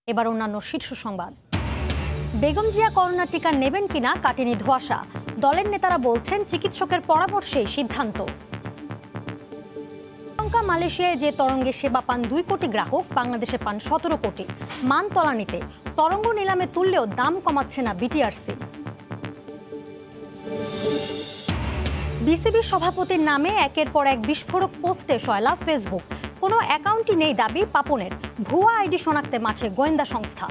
এবার অন্যান্য শীর্ষ সংবাদ। বেগম জিয়া করোনা টিকা নেবেন কিনা কাটেনি ধোঁয়াশা। দলের নেতারা বলছেন চিকিৎসকের পরামর্শেই সিদ্ধান্ত। শ্রীলঙ্কা মালয়েশিয়ায় যে তরঙ্গে সেবা পান 2 কোটি গ্রাহক, বাংলাদেশে পান 17 কোটি। মান তলানিতে তরঙ্গ নিলামে তুললেও দাম কমাচ্ছে না বিটিআরসি। বিসিবি সভাপতির নামে একের পর এক বিস্ফোরক পোস্টে সয়লাভ ফেসবুক। কোনো অ্যাকাউন্টই নেই দাবি পাপনের। ভুয়া আইডি শনাক্তে মাঠে গোয়েন্দা সংস্থা।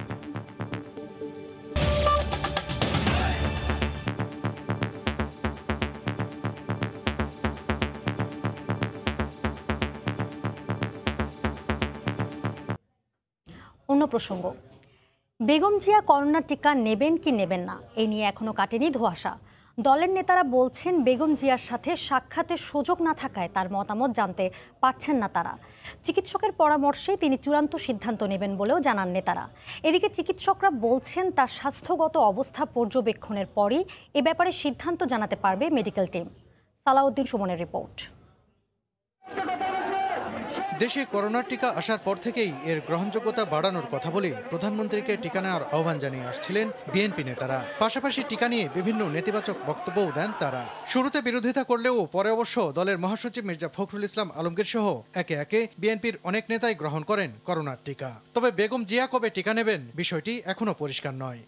অন্য প্রসঙ্গ, বেগম জিয়া করোনা টিকা নেবেন কি নেবেন না এ নিয়ে এখনো কাটেনি ধোঁয়াশা। দলের নেতারা বলছেন বেগম জিয়ার সাথে সাক্ষাতের সুযোগ না থাকায় তার মতামত জানতে পারছেন না তারা। চিকিৎসকের পরামর্শে তিনি চূড়ান্ত সিদ্ধান্ত নেবেন বলেও জানান নেতারা। এদিকে চিকিৎসকরা বলছেন তার স্বাস্থ্যগত অবস্থা পর্যবেক্ষণের পরই এ ব্যাপারে সিদ্ধান্ত জানাতে পারবে মেডিকেল টিম। সালাউদ্দিন সুমনের রিপোর্ট। দেশে করোনার টিকা আসার পর থেকেই এর গ্রহণযোগ্যতা বাড়ানোর কথা বলে প্রধানমন্ত্রীকে টিকা নেওয়ার আহ্বান জানিয়ে আসছিলেন বিএনপি নেতারা। পাশাপাশি টিকা নিয়ে বিভিন্ন নেতিবাচক বক্তব্যও দেন তারা। শুরুতে বিরোধিতা করলেও পরে অবশ্য দলের মহাসচিব মির্জা ফখরুল ইসলাম আলমগীর সহ একে একে বিএনপির অনেক নেতাই গ্রহণ করেন করোনার টিকা। তবে বেগম জিয়া কবে টিকা নেবেন বিষয়টি এখনো পরিষ্কার নয়।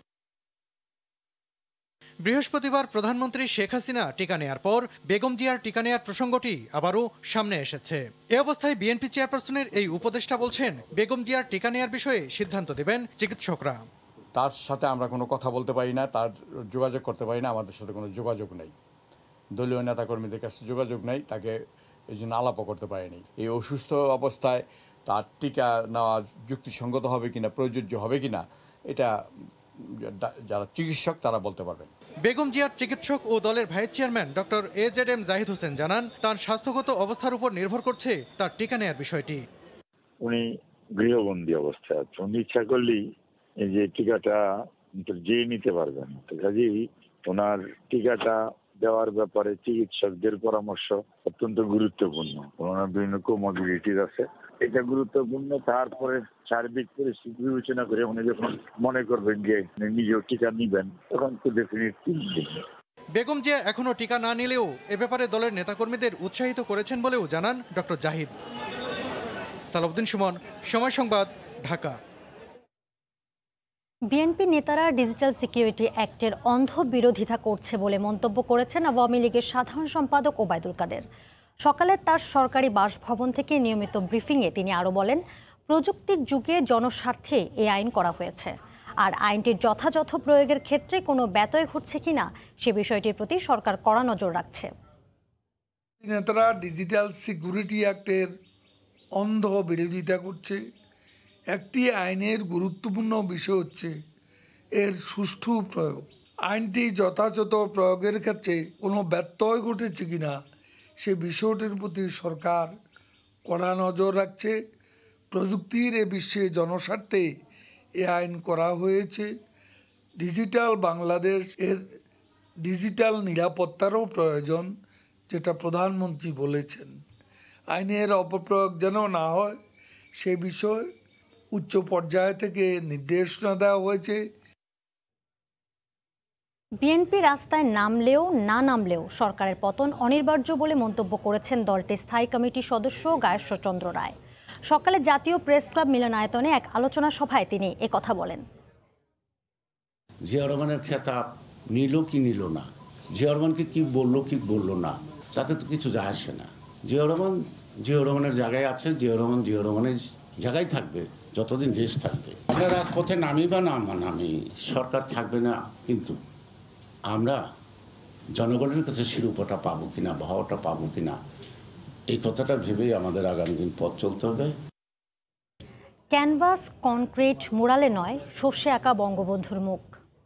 বৃহস্পতিবার প্রধানমন্ত্রী শেখ হাসিনা টিকা নেয়ার পর বেগম জিয়ার টিকা নেয়ার প্রসঙ্গটি আবারও সামনে এসেছে। এ অবস্থায় বিএনপি চেয়ারপারসনের এই উপদেষ্টা বলছেন বেগম জিয়ার টিকা নেয়ার বিষয়ে সিদ্ধান্ত দেবেন চিকিৎসকরা। তার সাথে আমরা কোনো কথা বলতে পারি না, তার যোগাযোগ করতে পারি না, আমাদের সাথে কোনো যোগাযোগ নেই, দলীয় নেতাকর্মীদের কাছে যোগাযোগ নেই, তাকে এই জন্য আলাপও করতে পারিনি। এই অসুস্থ অবস্থায় তার টিকা নেওয়া যুক্তিসঙ্গত হবে কিনা, প্রযোজ্য হবে কিনা, এটা যারা চিকিৎসক তারা বলতে পারবেন। বেগম জিয়ার চিকিৎসক ও দলের vice chairman doctor AZM Zahid Hossain জানান তার স্বাস্থ্যগত অবস্থার উপর নির্ভর করছে তার টিকা নেয়ার বিষয়টি। উনি গৃহবন্দী অবস্থায় আছেন, উনি ইচ্ছা করলেই এই যে টিকাটা যে নিতে পারবেন। কাজেই ওনার টিকাটা দেওয়ার ব্যাপারে চিকিৎসকদের পরামর্শ অত্যন্ত গুরুত্বপূর্ণ। ওনার বিভিন্ন কোমরবিলিটিস আছে, এটা গুরুত্বপূর্ণ। তারপরে সার্বিক পরিস্থিতি বিবেচনা করে উনি যখন মনে করবেন যে নিজেও টিকা নিবেন তখন তো ডেফিনেটলি নেবেন। বেগম জিয়া এখনো টিকা না নিলেও এ ব্যাপারে দলের নেতাকর্মীদের উৎসাহিত করেছেন বলেও জানান ডক্টর জাহিদ। সালাউদ্দিন সুমন, সময় সংবাদ, ঢাকা। বিএনপি নেতারা ডিজিটাল সিকিউরিটি অ্যাক্টের অন্ধ বিরোধিতা করছে বলে মন্তব্য করেছেন আওয়ামী লীগের সাধারণ সম্পাদক ওবায়দুল কাদের। সকালে তার সরকারি বাসভবন থেকে নিয়মিত ব্রিফিংয়ে তিনি আরও বলেন, প্রযুক্তির যুগে জনস্বার্থে এই আইন করা হয়েছে, আর আইনটির যথাযথ প্রয়োগের ক্ষেত্রে কোনো ব্যত্যয় ঘটছে কিনা সে বিষয়টির প্রতি সরকার কড়া নজর রাখছে। নেতারা ডিজিটাল সিকিউরিটি অ্যাক্টের অন্ধ বিরোধিতা করছে। একটি আইনের গুরুত্বপূর্ণ বিষয় হচ্ছে এর সুষ্ঠু প্রয়োগ। আইনটি যথাযথ প্রয়োগের ক্ষেত্রে কোনো ব্যত্যয় ঘটেছে কিনা সে বিষয়টির প্রতি সরকার কড়া নজর রাখছে। প্রযুক্তির এ বিশ্বে জনস্বার্থে এ আইন করা হয়েছে। ডিজিটাল বাংলাদেশ এর ডিজিটাল নিরাপত্তারও প্রয়োজন, যেটা প্রধানমন্ত্রী বলেছেন। আইনের অপপ্রয়োগ যেন না হয় সে বিষয়ে উচ্চ পর্যায় থেকে নির্দেশনা দেওয়া হয়েছে। বিএনপি রাস্তায় নামলেও না নামলেও সরকারের পতন অনিবার্য বলে মন্তব্য করেছেন দলটির স্থায়ী কমিটির সদস্য গায়েশ্বরচন্দ্র রায়। সকালে জাতীয় প্রেস ক্লাব মিলনায়তনে এক আলোচনা সভায় তিনি একথা বলেন। জিয়া রহমানের খেতাব নিল কি নিল না, জিয়া রহমানকে কি বললো না, তাতে তো কিছু যায় আসে না। জিয়া রহমানের জায়গায় আছে, জিয়া রহমানের জায়গায় থাকবে যতদিন দেশ থাকবে। আমরা রাজপথে নামি বা না নামি সরকার থাকবে না, কিন্তু আমরা জনগণের কাছে শিরোপাটা পাবো কিনা, ভাওয়াটা পাবো কিনা, এই কথাটা ভেবেই আমাদের আগামী দিন পথ চলতে হবে। ক্যানভাস, কনক্রিট, মুরালে নয়, সর্ষে আঁকা বঙ্গবন্ধুর মুখ।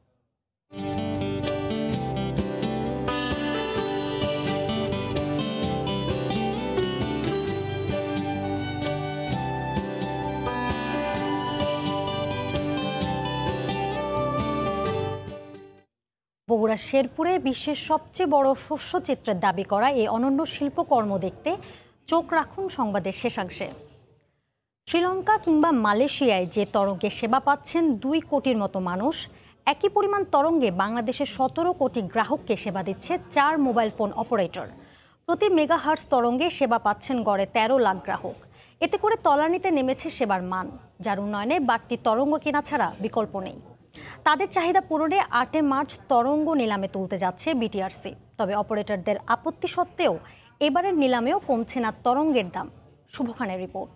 বগুড়ার শেরপুরে বিশ্বের সবচেয়ে বড় শস্যচিত্রের দাবি করা এই অনন্য শিল্পকর্ম দেখতে চোখ রাখুন সংবাদের শেষাংশে। শ্রীলঙ্কা কিংবা মালয়েশিয়ায় যে তরঙ্গে সেবা পাচ্ছেন 2 কোটির মতো মানুষ, একই পরিমাণ তরঙ্গে বাংলাদেশের 17 কোটি গ্রাহককে সেবা দিচ্ছে 4 মোবাইল ফোন অপারেটর। প্রতি মেগাহার্টজ তরঙ্গে সেবা পাচ্ছেন গড়ে 13 লাখ গ্রাহক। এতে করে তলানিতে নেমেছে সেবার মান, যার উন্নয়নে বাড়তি তরঙ্গ কেনা ছাড়া বিকল্প নেই। তাদের চাহিদা পূরণে 8 মার্চ তরঙ্গ নিলামে তুলতে যাচ্ছে বিটিআরসি। তবে অপারেটরদের আপত্তি সত্ত্বেও এবারের নিলামেও কমছে না তরঙ্গের দাম। শুভ খানের রিপোর্ট।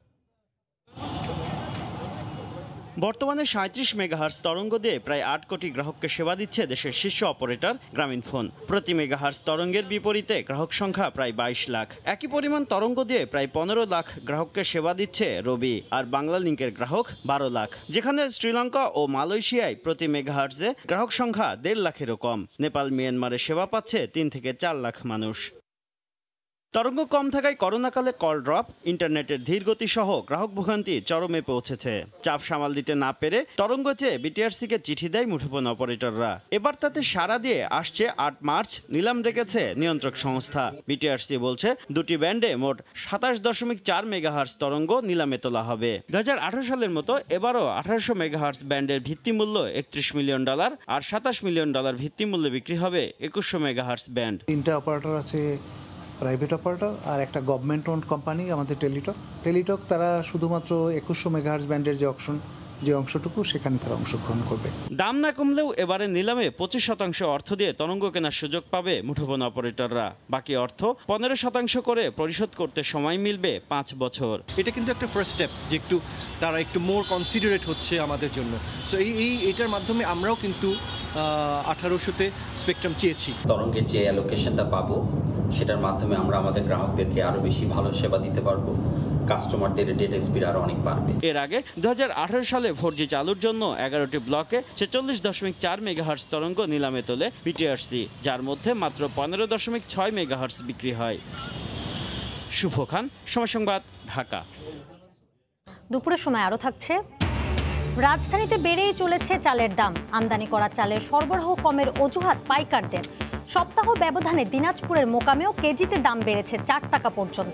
বর্তমানে 37 মেগাহার্টজ তরঙ্গ দিয়ে প্রায় 8 কোটি গ্রাহককে সেবা দিচ্ছে দেশের শীর্ষ অপারেটর গ্রামীণফোন। প্রতি মেগাহার্টজ তরঙ্গের বিপরীতে গ্রাহক সংখ্যা প্রায় 22 লাখ। একই পরিমাণ তরঙ্গ দিয়ে প্রায় 15 লাখ গ্রাহককে সেবা দিচ্ছে রবি, আর বাংলালিংকের গ্রাহক 12 লাখ। যেখানে শ্রীলঙ্কা ও মালয়েশিয়ায় প্রতি মেগাহার্টজে গ্রাহক সংখ্যা 1.5 লাখেরও কম। নেপাল, মিয়ানমারে সেবা পাচ্ছে 3 থেকে 4 লাখ মানুষ। তরঙ্গ কম থাকায় করোনাকালে কল ড্রপ, ইন্টারনেটের ধীরগতি সহ গ্রাহক ভোগান্তি চরমে পৌঁছেছে। চাপ সামাল দিতে না পেরে তরঙ্গ চেয়ে বিটিআরসিকে চিঠি দেয় মুঠোফোন অপারেটররা। এবার তাতে সাড়া দিয়ে আসছে 8 মার্চ নিলাম ডেকেছে নিয়ন্ত্রক সংস্থা। বিটিআরসি বলছে 2টি ব্যান্ডে মোট 27.4 মেগাহার্টজ তরঙ্গ নিলামে তোলা হবে। 2018 সালের মতো এবারও 1800 মেগাহার্টজ ব্যান্ডের ভিত্তিমূল্য $31 মিলিয়ন আর $27 মিলিয়ন ভিত্তিমূল্যে বিক্রি হবে 2100 মেগাহার্টজ ব্যান্ড। 3টা অপারেটর আছে, প্রাইভেট অপারেটর আর একটা গভর্নমেন্ট ওন্ড কোম্পানি আমাদের টেলিটক। তারা শুধুমাত্র 2100 মেগাহার্টজ ব্যান্ডের যে অংশটুকু সেখানে তারা অংশগ্রহণ করবে। দাম না কমলেও এবারে নিলামে 25% অর্থ দিয়ে তরঙ্গ কেনার সুযোগ পাবে মুঠোফোন অপারেটররা। বাকি অর্থ 15% করে পরিশোধ করতে সময় মিলবে 5 বছর। এটা কিন্তু একটা ফার্স্ট স্টেপ, যে তারা একটু মোর কনসিডারেট হচ্ছে আমাদের জন্য। সো এটার মাধ্যমে আমরাও কিন্তু 1800-তে স্পেকট্রাম চেয়েছি। তরঙ্গের যে অ্যালোকেশনটা পাবো সেটার মাধ্যমে আমরা আমাদের গ্রাহকদেরকে আরো বেশি ভালো সেবা দিতে পারবো, কাস্টমারদের ডেটা স্পিড আরো অনেক বাড়বে। এর আগে 2018 সালে 4G চালুর জন্য 11টি ব্লকে 46.4 মেগাহার্টজ তরঙ্গ নিলামে তোলে বিটিআরসি, যার মধ্যে মাত্র 15.6 মেগাহার্টজ বিক্রি হয়। শুভ খান, সময় সংবাদ, ঢাকা। দুপুরের সময় আরও থাকছে, রাজধানীতে বেড়েই চলেছে চালের দাম। আমদানি করা চালের সরবরাহ কমের অজুহাত পাইকারদের। সপ্তাহ ব্যবধানে দিনাজপুরের মোকামেও কেজিতে দাম বেড়েছে 4 টাকা পর্যন্ত।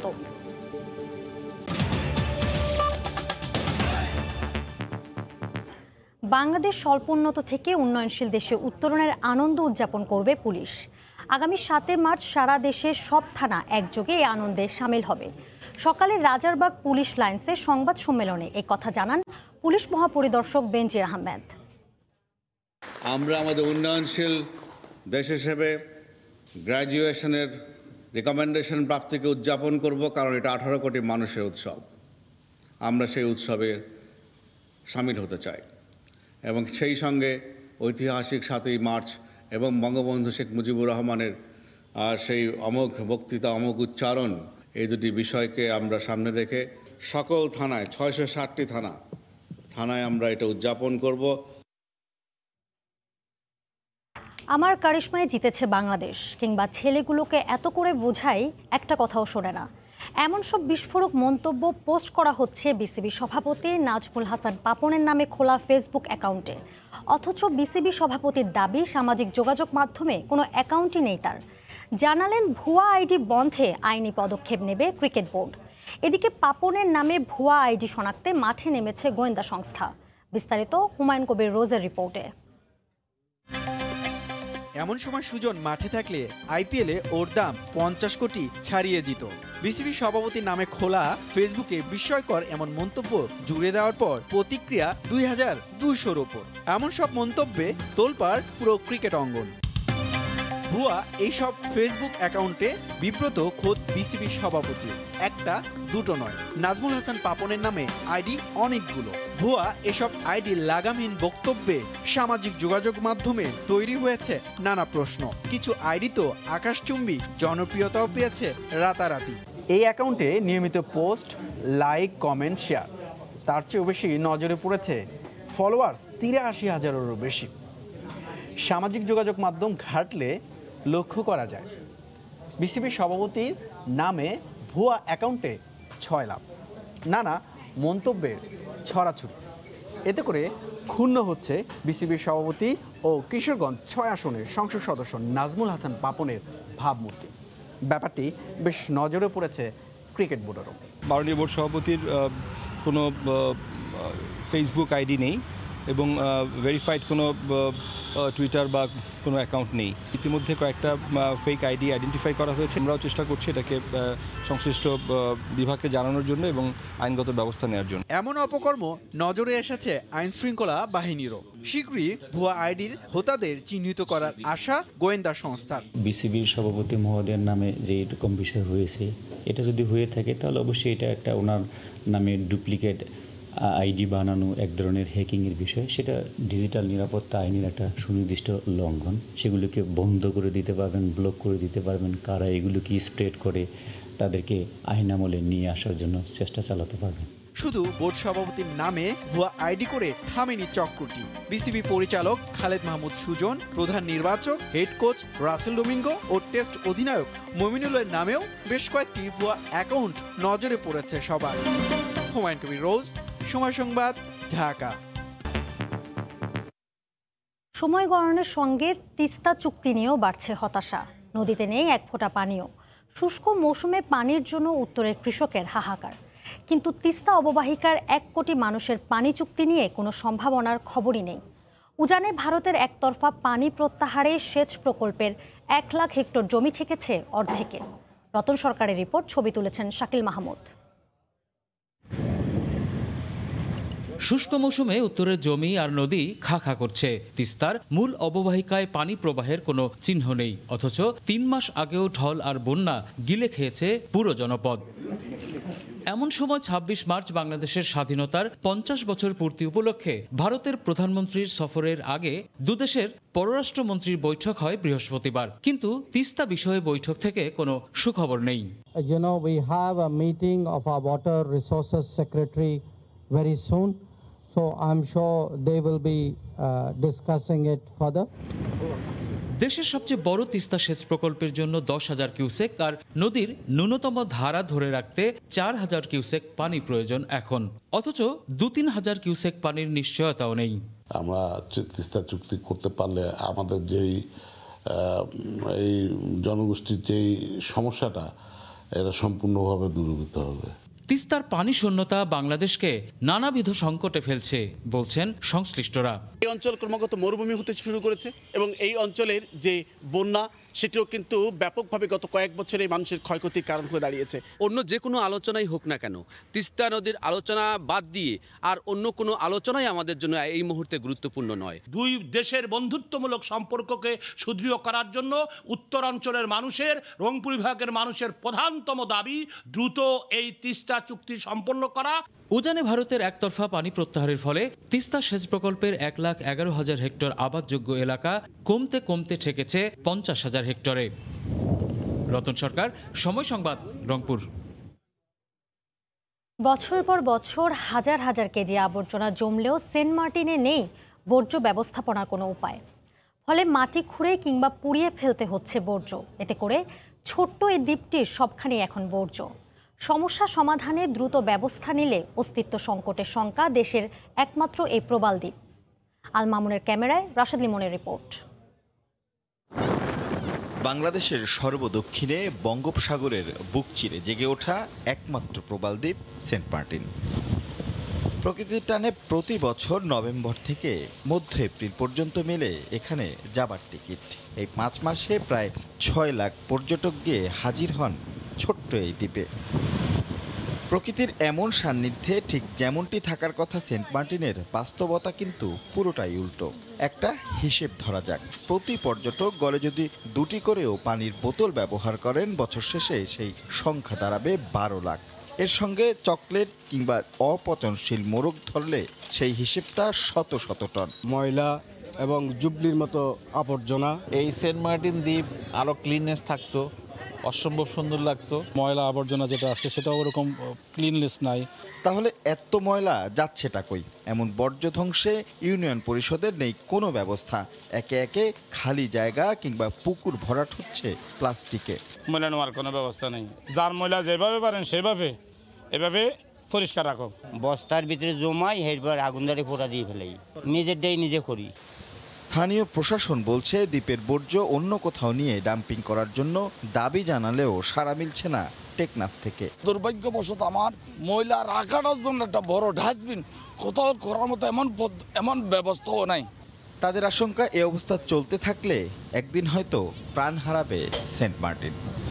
বাংলাদেশ স্বল্পোন্নত থেকে উন্নয়নশীল দেশে উত্তরণের আনন্দ উদযাপন করবে পুলিশ। আগামী 7 মার্চ সারা দেশের সব থানা একযোগে এই আনন্দে সামিল হবে। সকালে রাজারবাগ পুলিশ লাইন্সে সংবাদ সম্মেলনে এই কথা জানান পুলিশ মহাপরিদর্শক বেনজির আহমেদ। আমরা আমাদের উন্নয়নশীল দেশ হিসেবে গ্র্যাজুয়েশনের রিকমেন্ডেশন প্রাপ্তিকে উদযাপন করব, কারণ এটা 18 কোটি মানুষের উৎসব। আমরা সেই উৎসবে সামিল হতে চাই এবং সেই সঙ্গে ঐতিহাসিক 7ই মার্চ এবং বঙ্গবন্ধু শেখ মুজিবুর রহমানের সেই অমোঘ বক্তৃতা, অমোঘ উচ্চারণ, এই দুটি বিষয়কে আমরা সামনে রেখে সকল থানায় 660টি থানায় আমরা এটা উদযাপন করব। আমার কারিশমায় জিতেছে বাংলাদেশ কিংবা ছেলেগুলোকে এত করে বোঝাই একটা কথাও শোনে না, এমন সব বিস্ফোরক মন্তব্য পোস্ট করা হচ্ছে বিসিবি সভাপতি নাজমুল হাসান পাপনের নামে খোলা ফেসবুক অ্যাকাউন্টে। অথচ বিসিবি সভাপতির দাবি সামাজিক যোগাযোগ মাধ্যমে কোনো অ্যাকাউন্টই নেই তার। জানালেন ভুয়া আইডি বন্ধে আইনি পদক্ষেপ নেবে ক্রিকেট বোর্ড। এদিকে পাপনের নামে ভুয়া আইডি শনাক্তে মাঠে নেমেছে গোয়েন্দা সংস্থা। বিস্তারিত হুমায়ুন কবির রোজের রিপোর্টে। এমন সময় সুজন মাঠে থাকলে আইপিএলে ওর দাম 50 কোটি ছাড়িয়ে যেত। বিসিবি সভাপতির নামে খোলা ফেসবুকে বিস্ময়কর এমন মন্তব্য জুড়ে দেওয়ার পর প্রতিক্রিয়া 2200-র ওপর। এমন সব মন্তব্যে তোলপাড় পুরো ক্রিকেট অঙ্গন। ভুয়া এইসব ফেসবুক অ্যাকাউন্টে বিব্রত খোদ বিসিবি সভাপতি। একটা দুটো নয়, নাজমুল হাসান পাপনের নামে আইডি অনেকগুলো। ভুয়া এসব আইডি লাগামহীন বক্তব্যে সামাজিক যোগাযোগ মাধ্যমে তৈরি হয়েছে নানা প্রশ্ন। কিছু আইডি তো আকাশচুম্বী জনপ্রিয়তাও পেয়েছে রাতারাতি। এই অ্যাকাউন্টে নিয়মিত পোস্ট, লাইক, কমেন্ট, শেয়ার। তার চেয়েও বেশি নজরে পড়েছে ফলোয়ার্স 83,000-এরও বেশি। সামাজিক যোগাযোগ মাধ্যম ঘাটলে লক্ষ্য করা যায় বিসিবি সভাপতির নামে ভুয়া অ্যাকাউন্টে 6 লাভ। নানা মন্তব্যের ছড়াছড়ি। এতে করে ক্ষুণ্ণ হচ্ছে বিসিবি সভাপতি ও কিশোরগঞ্জ 6 আসনের সংসদ সদস্য নাজমুল হাসান পাপনের ভাবমূর্তি। ব্যাপারটি বেশ নজরে পড়েছে ক্রিকেট বোর্ডেরও। মাননীয় বোর্ড সভাপতির কোনো ফেসবুক আইডি নেই এবং ভেরিফাইড কোনো টুইটার বা কোনো অ্যাকাউন্ট নেই। ইতিমধ্যে কয়েকটা ফেক আইডি আইডেন্টিফাই করা হয়েছে। আমরাও চেষ্টা করছি এটাকে সংশ্লিষ্ট বিভাগকে জানানোর জন্য এবং আইনগত ব্যবস্থা নেওয়ার জন্য। এমন অপকর্ম নজরে এসেছে আইন শৃঙ্খলা বাহিনীরও। শীঘ্রই ভুয়া আইডির হোতাদের চিহ্নিত করার আশা গোয়েন্দা সংস্থার। বিসিবির সভাপতি মহোদয়ের নামে যে এরকম বিষয় হয়েছে, এটা যদি হয়ে থাকে তাহলে অবশ্যই এটা একটা ওনার নামে ডুপ্লিকেট আইডি বানানো এক ধরনের হ্যাকিংয়ের বিষয়। সেটা ডিজিটাল নিরাপত্তা আইনের একটা সুনির্দিষ্ট লঙ্ঘন। সেগুলোকে বন্ধ করে দিতে পারবেন, ব্লক করে দিতে পারবেন। কারা এগুলোকে স্প্রেড করে তাদেরকে আইন আমলে নিয়ে আসার জন্য চেষ্টা চালাতে পারবেন। শুধু বোর্ড সভাপতির নামে ভুয়া আইডি করে থামেনি চক্রটি। বিসিবি পরিচালক খালেদ মাহমুদ সুজন, প্রধান নির্বাচক, হেড কোচ রাসেল ডোমিঙ্গো ও টেস্ট অধিনায়ক মমিনুলের নামেও বেশ কয়েকটি ভুয়া অ্যাকাউন্ট নজরে পড়েছে সবার। হুমায়ুন কবির রোজ, সময় সংবাদ, ঢাকা। সময় গণনার সঙ্গে তিস্তা চুক্তি নিয়েও বাড়ছে হতাশা। নদীতে নেই এক ফোঁটা পানিও। শুষ্ক মৌসুমে পানির জন্য উত্তরের কৃষকের হাহাকার। কিন্তু তিস্তা অববাহিকার 1 কোটি মানুষের পানি চুক্তি নিয়ে কোনো সম্ভাবনার খবরই নেই। উজানে ভারতের একতরফা পানি প্রত্যাহারে সেচ প্রকল্পের 1 লাখ হেক্টর জমি ঠেকেছে অর্ধেকে। রতন সরকারের রিপোর্ট, ছবি তুলেছেন শাকিল মাহমুদ। শুষ্ক মৌসুমে উত্তরের জমি আর নদী খা খা করছে। তিস্তার মূল অববাহিকায় পানি প্রবাহের কোনো চিহ্ন নেই, অথচ 3 মাস আগেও ঢল আর বন্যা গিলে খেয়েছে পুরো জনপদ। এমন সময় 26 মার্চ বাংলাদেশের স্বাধীনতার 50 বছর পূর্তি উপলক্ষে ভারতের প্রধানমন্ত্রীর সফরের আগে দুদেশের পররাষ্ট্রমন্ত্রীর বৈঠক হয় বৃহস্পতিবার। কিন্তু তিস্তা বিষয়ে বৈঠক থেকে কোনো সুখবর নেই। You know, we have a meeting of our water resources secretary very soon, so I'm sure they will be discussing it further. দেশের সবচেয়ে বড় তিস্তা সেচ প্রকল্পের জন্য 10,000 কিউসেক আর নদীর ন্যূনতম ধারা ধরে রাখতে 4,000 কিউসেক পানি প্রয়োজন এখন, অথচ 2-3 হাজার কিউসেক পানির নিশ্চয়তাও নেই। আমরা তিস্তা চুক্তি করতে পারলে আমাদের যেই এই জনগোষ্ঠীর যেই সমস্যাটা, এটা সম্পূর্ণভাবে দূরীভূত হবে। তিস্তার পানি শূন্যতা বাংলাদেশকে নানাবিধ সংকটে ফেলছে বলছেন সংশ্লিষ্টরা। এই অঞ্চল ক্রমাগত মরুভূমি হতে শুরু করেছে এবং এই অঞ্চলের যে বন্যা সেটিও কিন্তু ব্যাপকভাবে গত কয়েক বছরে মানুষের ক্ষয়ক্ষতির কারণ হয়ে দাঁড়িয়েছে। অন্য যে কোনো আলোচনাই হোক না কেন, তিস্তা নদীর আলোচনা বাদ দিয়ে আর অন্য কোনো আলোচনাই আমাদের জন্য এই মুহূর্তে গুরুত্বপূর্ণ নয়। দুই দেশের বন্ধুত্বমূলক সম্পর্ককে সুদৃঢ় করার জন্য উত্তরাঞ্চলের মানুষের, রংপুর বিভাগের মানুষের প্রধানতম দাবি দ্রুত এই তিস্তা চুক্তি সম্পন্ন করা। উজানে ভারতের একতরফা পানি প্রত্যাহারের ফলে তিস্তা সেচ প্রকল্পের 1,11,000 হেক্টর আবাদযোগ্য এলাকা কমতে কমতে ঠেকেছে 50,000 হেক্টরে। রতন সরকার, সময় সংবাদ, রংপুর। বছর পর বছর হাজার হাজার কেজি আবর্জনা জমলেও সেন্ট মার্টিনে নেই বর্জ্য ব্যবস্থাপনার কোনো উপায়। ফলে মাটি খুঁড়ে কিংবা পুড়িয়ে ফেলতে হচ্ছে বর্জ্য। এতে করে ছোট্ট এই দ্বীপটির সবখানি এখন বর্জ্য। সমস্যা সমাধানে দ্রুত ব্যবস্থা নিলে অস্তিত্ব সংকটের শঙ্কা দেশের একমাত্র এই প্রবাল দ্বীপ। আল মামুনের ক্যামেরায় রাশেদ লিমনের রিপোর্ট। বাংলাদেশের সর্বদক্ষিণে বঙ্গোপসাগরের বুক চিরে জেগে ওঠা একমাত্র প্রবাল দ্বীপ সেন্ট মার্টিন। প্রকৃতির টানে প্রতি বছর নভেম্বর থেকে মধ্য এপ্রিল পর্যন্ত মেলে এখানে যাবার টিকিট। এই 5 মাসে প্রায় 6 লাখ পর্যটক গিয়ে হাজির হন ছোট্ট এই দ্বীপে। প্রকৃতির এমন সান্নিধ্যে ঠিক যেমনটি থাকার কথা সেন্ট মার্টিনের, বাস্তবতা কিন্তু পুরোটাই উল্টো। একটা হিসেব ধরা যাক, প্রতি পর্যটক গড়ে যদি 2টি করেও পানির বোতল ব্যবহার করেন, বছর শেষে সেই সংখ্যা দাঁড়াবে 12 লাখ। এর সঙ্গে চকলেট কিংবা অপচনশীল মোড়ক ধরলে সেই হিসেবটা শত শত টন ময়লা এবং জুবলির মতো আবর্জনা। এই সেন্ট মার্টিন দ্বীপ আরও ক্লিননেস থাকতো, অসম্ভব সুন্দর লাগতো। ময়লা আবর্জনা যেটা আছে সেটাও ওরকম ক্লিননেস নাই। তাহলে এত ময়লা যাচ্ছেটা কই? এমন বর্জ্য ধ্বংসে ইউনিয়ন পরিষদের নেই কোনো ব্যবস্থা। একে একে খালি জায়গা কিংবা পুকুর ভরাট হচ্ছে প্লাস্টিকে। ময়লা নেওয়ার কোনো ব্যবস্থা নেই। যার ময়লা যেভাবে পারেন সেভাবে এভাবে পরিষ্কার রাখো। বস্তার ভিতরে জমাই এরপর আগুন ধরে পোড়া দিয়ে ফেলাই, নিজেরটাই নিজে করি। স্থানীয় প্রশাসন বলছে দ্বীপের বর্জ্য অন্য কোথাও নিয়ে ডাম্পিং করার জন্য দাবি জানালেও সাড়া মিলছে না টেকনাফ থেকে। দুর্ভাগ্যবশত আমার ময়লা রাখাটার জন্য একটা বড় ডাস্টবিন কোথাও করার মতো এমন ব্যবস্থাও নাই। তাদের আশঙ্কা এ অবস্থা চলতে থাকলে একদিন হয়তো প্রাণ হারাবে সেন্ট মার্টিন।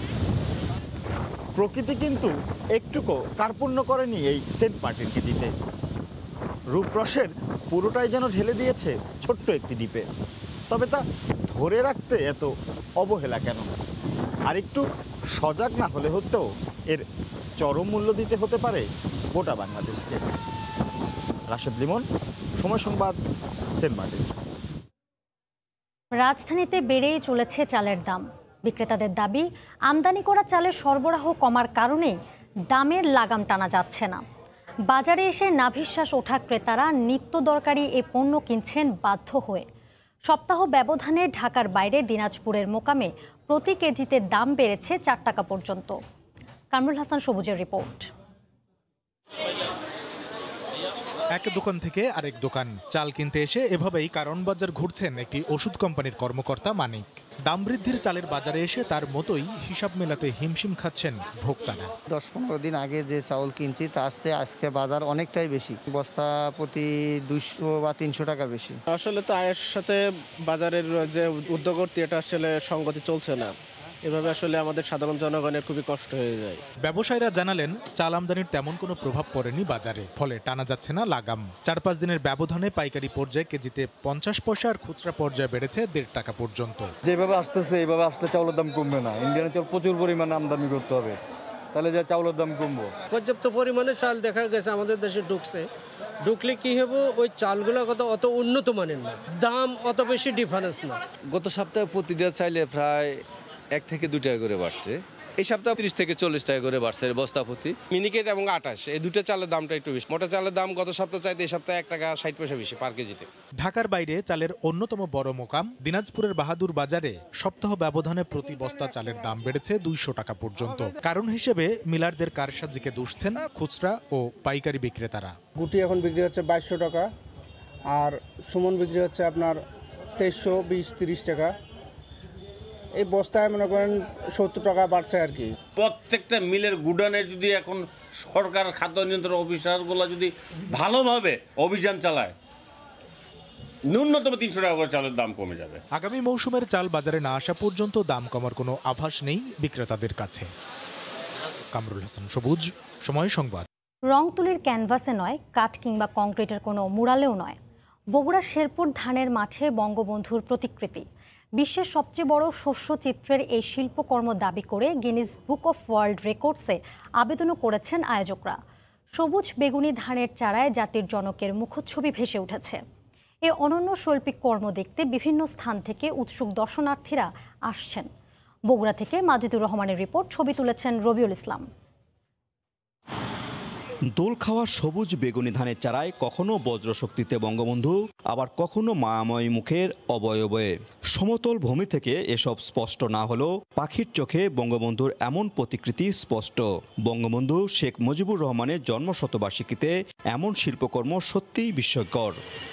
প্রকৃতি কিন্তু একটুকু কার্পণ্য করেনি এই সেন্ট মার্টিনকে দিতে। রূপরসের পুরোটাই যেন ঢেলে দিয়েছে ছোট্ট একটি দ্বীপে। তবে তা ধরে রাখতে এত অবহেলা কেন? আর একটু সজাগ না হলে হতো এর চরম মূল্য দিতে হতে পারে গোটা বাংলাদেশকে। রাশেদ লিমন, সময় সংবাদ, সেন্ট মার্টিন। রাজধানীতে বেড়েই চলেছে চালের দাম। বিক্রেতাদের দাবি, আমদানি করা চালের সরবরাহ কমার কারণেই দামের লাগাম টানা যাচ্ছে না। বাজারে এসে নাভিশ্বাস ওঠা ক্রেতারা নিত্য দরকারি এ পণ্য কিনছেন বাধ্য হয়ে। সপ্তাহ ব্যবধানে ঢাকার বাইরে দিনাজপুরের মোকামে প্রতি কেজিতে দাম বেড়েছে 4 টাকা পর্যন্ত। কামরুল হাসান সবুজের রিপোর্ট। এক দোকান থেকে আরেক দোকান চাল কিনতে এসে এভাবেই কারণ বাজার ঘুরছেন একটি ওষুধ কোম্পানির কর্মকর্তা মানিক। দাম বৃদ্ধির চালের বাজারে এসে তার মতোই হিসাব মেলাতে হিমশিম খাচ্ছেন ভোক্তারা। 10-15 দিন আগে যে চাউল কিনছি তার চেয়ে আজকে বাজার অনেকটাই বেশি, বস্তা প্রতি 200 বা 300 টাকা বেশি। আসলে তো আয়ের সাথে বাজারের যে উদ্যোগটি এটা আসলে সঙ্গতি চলছে না। এভাবে আসলে আমাদের সাধারণ জনগণের খুবই কষ্ট হয়ে যায়। ব্যবসায়ীরা জানালেন চাল আমদানির তেমন কোনো প্রভাব পড়েনি বাজারে, ফলে টানা যাচ্ছে না লাগাম। 4-5 দিনের ব্যবধানে পাইকারি পর্যায়ে কেজিতে 50 পয়সা আর খুচরা পর্যায়ে বেড়েছে 1.5 টাকা পর্যন্ত। যেভাবে আসতেছে এইভাবে আসলে চাউলের দাম কমবে না। ইন্ডিয়ান চাল প্রচুর পরিমাণে আমদানি করতে হবে, তাহলে যে চাউলের দাম কমবো। পর্যাপ্ত পরিমাণে চাল দেখা গেছে আমাদের দেশে ঢুকলে কি হবে, ওই চালগুলো অত উন্নত মানের না, দাম অত বেশি ডিফারেন্স না। গত সপ্তাহে প্রতিটা চাইলে প্রায় 1 থেকে 2 টাকা করে বাড়ছে। এই সপ্তাহে 30 থেকে 40 টাকা করে বাড়ছে বস্তা প্রতি। মিনিকেট এবং 28 এই দুটো চালের দামটা একটু বেশি। মোটা চালের দাম গত সপ্তাহ চাইতে এই সপ্তাহে 1 টাকা 60 পয়সা বেশি পার কেজিতে। ঢাকার বাইরে চালের অন্যতম বড় মোকাম দিনাজপুরের বাহাদুর বাজারে সপ্তাহ ব্যবধানে প্রতি বস্তা চালের দাম বেড়েছে 200 টাকা পর্যন্ত। কারণ হিসেবে মিলারদের কারসাজিকে দুষছেন খুচরা ও পাইকারি বিক্রেতারা। গুটি এখন বিক্রি হচ্ছে 2200 টাকা, আর সুমন বিক্রি হচ্ছে আপনার 2320-30 টাকা। এই বস্তায় মনে করেন 70 টাকা বাড়ছে আর কি। প্রত্যেকটা মিলের গুডানে যদি এখন সরকার খাদ্য নিয়ন্ত্রণ অফিসারগুলো যদি ভালোভাবে অভিযান চালায়, ন্যূনতম 300 টাকা করে চালের দাম কমে যাবে। আগামী মৌসুমের চাল বাজারে না আসা পর্যন্ত দাম কমার কোনো আভাস নেই বিক্রেতাদের কাছে। কামরুল হাসান সবুজ, সময় সংবাদ। রং তুলির ক্যানভাসে নয়, কাঠ কিংবা কংক্রিটের কোনো মুরালেও নয়, বগুড়া শেরপুর ধানের মাঠে বঙ্গবন্ধুর প্রতিকৃতি। বিশ্বের সবচেয়ে বড় শস্য চিত্রের এই শিল্পকর্ম দাবি করে গিনিস বুক অফ ওয়ার্ল্ড রেকর্ডসে আবেদনও করেছেন আয়োজকরা। সবুজ বেগুনি ধানের চারায় জাতির জনকের মুখচ্ছবি ভেসে উঠেছে। এই অনন্য শৈল্পিক কর্ম দেখতে বিভিন্ন স্থান থেকে উৎসুক দর্শনার্থীরা আসছেন। বগুড়া থেকে মাজিদুর রহমানের রিপোর্ট, ছবি তুলেছেন রবিউল ইসলাম। দোল খাওয়া সবুজ বেগুনি ধানের চারায় কখনো বজ্রশক্তিতে বঙ্গবন্ধু, আবার কখনো মায়াময় মুখের অবয়বে। সমতল ভূমি থেকে এসব স্পষ্ট না হলেও পাখির চোখে বঙ্গবন্ধুর এমন প্রতিকৃতি স্পষ্ট। বঙ্গবন্ধু শেখ মুজিবুর রহমানের জন্মশতবার্ষিকীতে এমন শিল্পকর্ম সত্যিই বিস্ময়কর।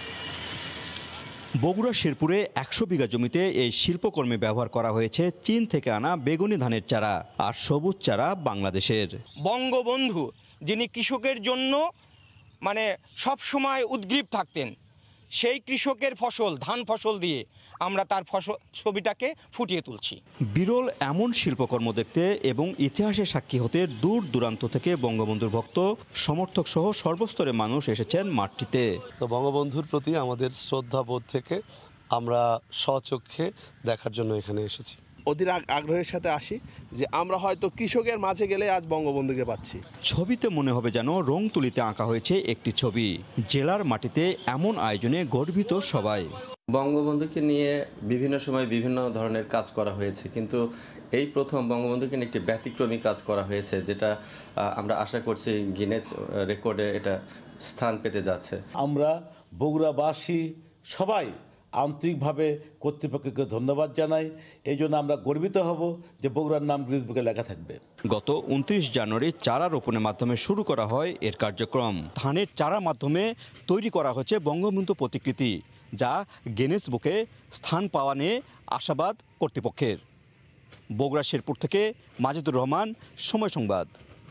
বগুড়া শেরপুরে 100 বিঘা জমিতে এই শিল্পকর্মে ব্যবহার করা হয়েছে চীন থেকে আনা বেগুনি ধানের চারা আর সবুজ চারা বাংলাদেশের। বঙ্গবন্ধু যিনি কৃষকের জন্য সব সময় উদ্গ্রীব থাকতেন, সেই কৃষকের ফসল ধান ফসল দিয়ে আমরা তার ছবিটাকে ফুটিয়ে তুলছি। বিরল এমন শিল্পকর্ম দেখতে এবং ইতিহাসের সাক্ষী হতে দূর দূরান্ত থেকে বঙ্গবন্ধুর ভক্ত, সমর্থক সহ সর্বস্তরের মানুষ এসেছেন মাঠটিতে। তো বঙ্গবন্ধুর প্রতি আমাদের শ্রদ্ধাবোধ থেকে আমরা স্বচক্ষে দেখার জন্য এখানে এসেছি। অধীর আগ্রহের সাথে আসি যে আমরা হয়তো কৃষকের মাঝে গেলে আজ বঙ্গবন্ধুকে পাচ্ছি। ছবিতে মনে হবে যেন রং তুলিতে আঁকা হয়েছে একটি ছবি। জেলার মাটিতে এমন আয়োজনে গর্বিত সবাই। বঙ্গবন্ধুকে নিয়ে বিভিন্ন সময় বিভিন্ন ধরনের কাজ করা হয়েছে, কিন্তু এই প্রথম বঙ্গবন্ধুকে নিয়ে একটি ব্যতিক্রমী কাজ করা হয়েছে, যেটা আমরা আশা করছি গিনেস রেকর্ডে এটা স্থান পেতে যাচ্ছে। আমরা বগুড়াবাসী সবাই আন্তরিকভাবে কর্তৃপক্ষকে ধন্যবাদ জানাই। এই জন্য আমরা গর্বিত হব যে বগুড়ার নাম গিনেস বুকে লেখা থাকবে। গত 29 জানুয়ারি চারা রোপণের মাধ্যমে শুরু করা হয় এর কার্যক্রম। ধানের চারার মাধ্যমে তৈরি করা হচ্ছে বঙ্গবন্ধু প্রতিকৃতি, যা গিনেস বুকে স্থান পাওয়া নিয়ে আশাবাদ কর্তৃপক্ষের। বগুড়া শেরপুর থেকে মাজেদুর রহমান, সময় সংবাদ।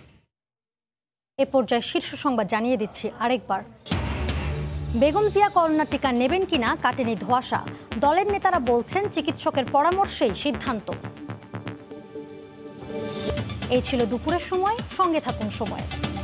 এ পর্যায়ে শীর্ষ সংবাদ জানিয়ে দিচ্ছি আরেকবার। বেগম জিয়া করোনা টিকা নেবেন কিনা কাটেনি ধোঁয়াশা। দলের নেতারা বলছেন চিকিৎসকের পরামর্শেই সিদ্ধান্ত। এই ছিল দুপুরের সময়, সঙ্গে থাকুন সময়।